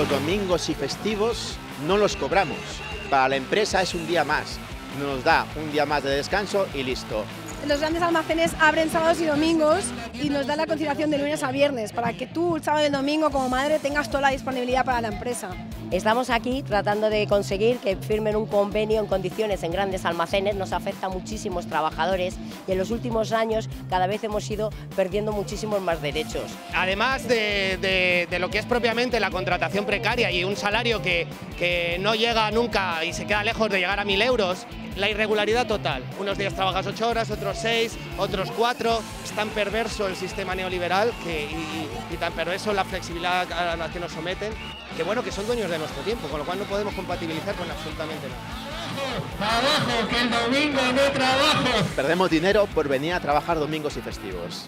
Los domingos y festivos no los cobramos. Para la empresa es un día más. Nos da un día más de descanso y listo. Los grandes almacenes abren sábados y domingos y nos dan la conciliación de lunes a viernes para que tú el sábado y el domingo como madre tengas toda la disponibilidad para la empresa. Estamos aquí tratando de conseguir que firmen un convenio en condiciones en grandes almacenes, nos afecta a muchísimos trabajadores y en los últimos años cada vez hemos ido perdiendo muchísimos más derechos. Además de lo que es propiamente la contratación precaria y un salario que no llega nunca y se queda lejos de llegar a 1.000 euros, la irregularidad total. Unos días trabajas 8 horas, otros 6, otros 4. Es tan perverso el sistema neoliberal y tan perverso la flexibilidad a la que nos someten, que bueno, que son dueños de nuestro tiempo, con lo cual no podemos compatibilizar con absolutamente nada. ¡Trabajo, que el domingo no trabajo! Perdemos dinero por venir a trabajar domingos y festivos.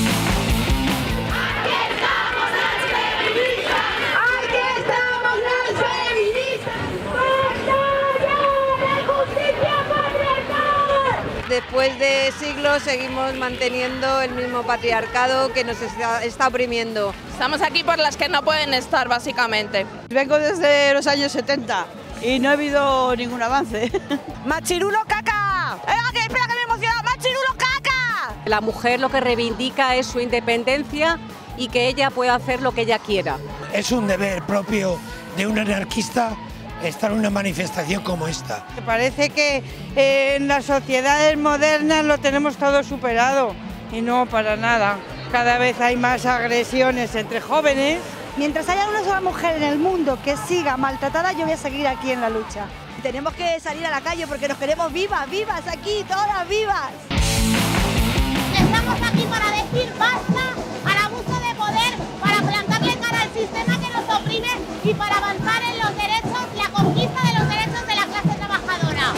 ¡Aquí estamos las feministas! ¡Aquí estamos las feministas! ¡Batalla de justicia patriarcal! Después de siglos seguimos manteniendo el mismo patriarcado que nos está oprimiendo. Estamos aquí por las que no pueden estar, básicamente. Vengo desde los años 70 y no ha habido ningún avance. ¡Machirulo caca! ¡Espera que me emociona! ¡Machirulo caca! La mujer lo que reivindica es su independencia y que ella pueda hacer lo que ella quiera. Es un deber propio de un anarquista estar en una manifestación como esta. Me parece que en las sociedades modernas lo tenemos todo superado y no para nada. Cada vez hay más agresiones entre jóvenes. Mientras haya una sola mujer en el mundo que siga maltratada, yo voy a seguir aquí en la lucha. Tenemos que salir a la calle porque nos queremos vivas, vivas aquí, todas vivas. Estamos aquí para decir basta al abuso de poder, para plantarle cara al sistema que nos oprime y para avanzar en los derechos, la conquista de los derechos de la clase trabajadora.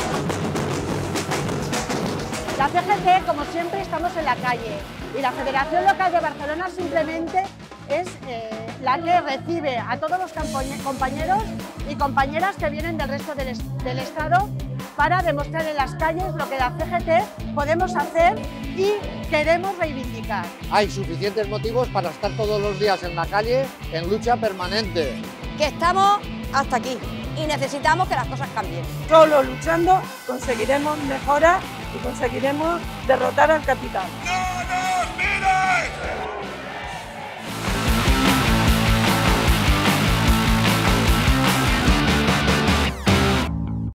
La CGT, como siempre, estamos en la calle y la Federación Local de Barcelona simplemente es la que recibe a todos los compañeros y compañeras que vienen del resto del Estado para demostrar en las calles lo que la CGT podemos hacer y queremos reivindicar. Hay suficientes motivos para estar todos los días en la calle en lucha permanente. Que estamos hasta aquí y necesitamos que las cosas cambien. Solo luchando conseguiremos mejoras y conseguiremos derrotar al capital.